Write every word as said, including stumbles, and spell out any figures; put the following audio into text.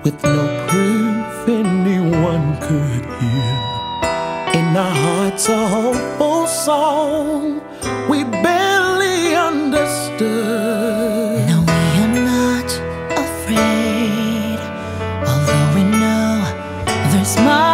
with no proof anyone could hear. In our hearts a hopeful song we barely understood. No, we are not afraid, although we know there's much